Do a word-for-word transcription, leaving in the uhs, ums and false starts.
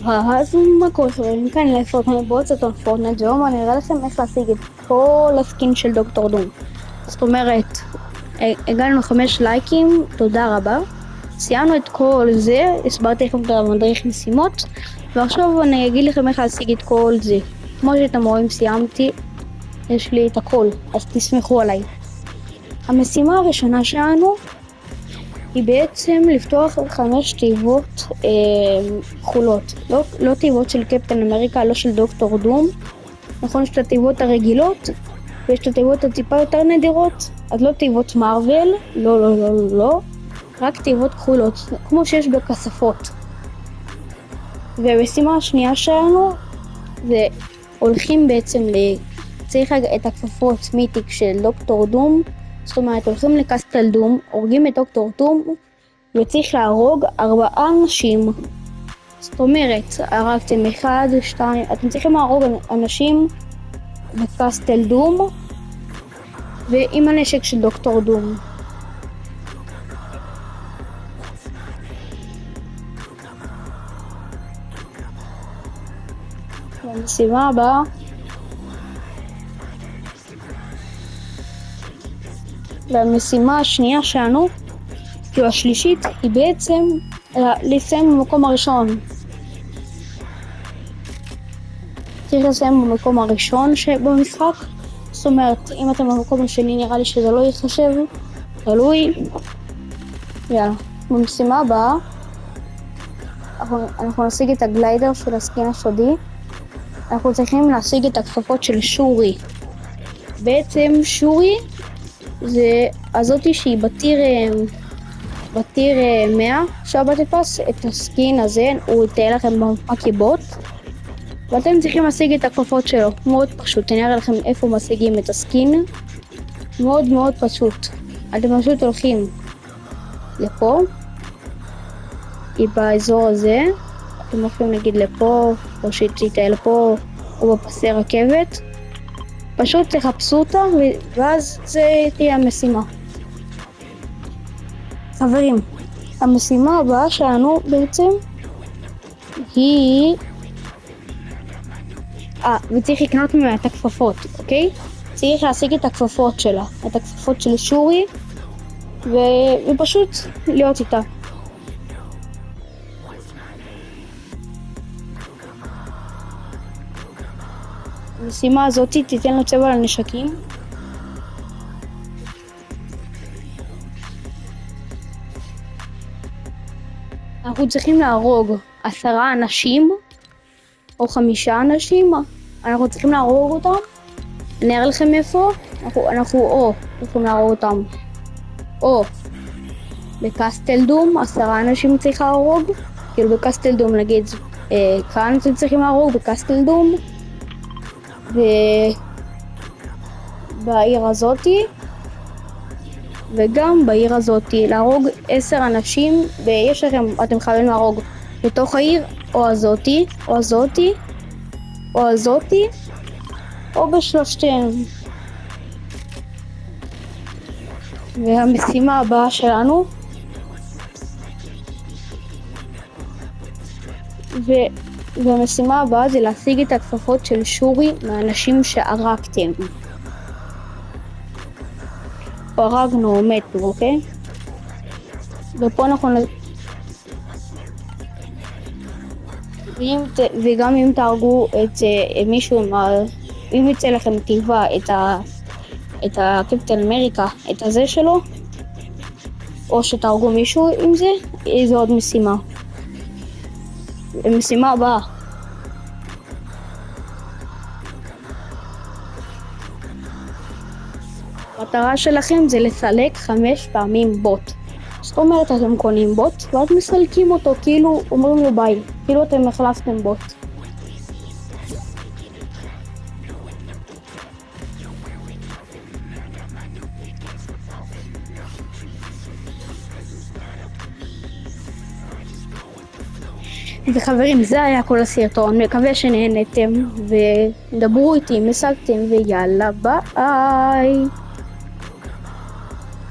אז מה קורה חברים? כאן לפורטנייט בוטסטון פורטנייט והיום אני אראה לכם איך להשיג את כל הסקין של דוקטור דום. זאת אומרת, הגענו לחמש לייקים, תודה רבה. סיימנו את כל זה, הסברתי לכם את המדריך משימות, ועכשיו אני אגיד לכם איך להשיג את כל זה. כמו שאתם רואים סיימתי, יש לי את הכל, אז תסמכו עליי. המשימה הראשונה שלנו היא בעצם לפתוח חמש תיבות אה, כחולות, לא, לא תיבות של קפטן אמריקה, לא של דוקטור דום. נכון, יש את התיבות הרגילות ויש את התיבות הטיפה יותר נדירות, אז לא תיבות מרוול, לא לא לא לא לא, רק תיבות כחולות, כמו שיש בכספות. והמשימה השנייה שלנו זה הולכים בעצם צריך את הכפפות מיתיק של דוקטור דום. זאת אומרת, הולכים לקסטל דום, הורגים את דוקטור דום וצריך להרוג ארבעה אנשים. זאת אומרת, הרגתם אחד, שתיים, אתם צריכים להרוג אנשים בקסטל דום ועם הנשק של דוקטור דום. המשימה הבאה והמשימה השנייה שלנו, כאילו השלישית, היא בעצם לסיים במקום הראשון. צריך לסיים במקום הראשון שבמשחק. זאת אומרת, אם אתם במקום השני נראה לי שזה לא יחשב, תלוי. יאללה, במשימה הבאה אנחנו, אנחנו נשיג את הגליידר של הסקין הסודי. אנחנו צריכים להשיג את הכפפות של שורי. בעצם שורי זה הזאתי שהיא בטיר בטיר מאה. עכשיו בתפס את הסקין הזה, הוא יתאר לכם במקיבוט ואתם צריכים להשיג את הכפפות שלו. מאוד פשוט, אני אראה לכם איפה משיגים את הסקין. מאוד מאוד פשוט, אתם פשוט הולכים לפה, היא באזור הזה, אתם הולכים נגיד לפה או שתיתן לפה או בפסי רכבת, פשוט תחפשו אותה ואז זה תהיה המשימה. חברים, המשימה הבאה שלנו בעצם היא אה, וצריך לקנות ממנה את הכפפות, אוקיי? צריך להשיג את הכפפות שלה, את הכפפות של שורי ו... ופשוט להיות איתה. המשימה הזאת תיתן לו צבע לנשקים. אנחנו צריכים להרוג עשרה אנשים או חמישה אנשים, אנחנו צריכים להרוג אותם. אני אראה לכם איפה. אנחנו, אנחנו או צריכים להרוג אותם או בקסטל דום, עשרה אנשים צריך להרוג, כאילו בקסטל דום נגיד אה, כאן אתם צריכים להרוג בקסטל דום, ובעיר הזאתי וגם בעיר הזאתי להרוג עשר אנשים, ויש לכם, אתם חייבים להרוג בתוך העיר או הזאתי או הזאתי או הזאתי או בשלושתיהם. והמשימה הבאה שלנו ו... והמשימה הבאה זה להשיג את הכפפות של שורי מהאנשים שהרגתם או הרגנו או מתו, אוקיי? ופה אנחנו ואם, וגם אם תהרגו את מישהו, אם יצא לכם תיבה את ה... את הקפטן אמריקה, את הזה שלו, או שתהרגו מישהו עם זה, איזו עוד משימה. המשימה הבאה המטרה שלכם זה לסלק חמש פעמים בוט. זאת אומרת, אתם קונים בוט ואז מסלקים אותו, כאילו אומרים לו ביי, כאילו אתם החלפתם בוט. וחברים, זה היה כל הסרטון, מקווה שנהנתם ודברו איתי, מסגתם, ויאללה ביי.